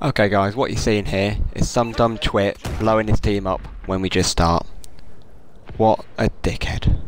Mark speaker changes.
Speaker 1: Okay guys, what you're seeing here is some dumb twit blowing his team up when we just start. What a dickhead.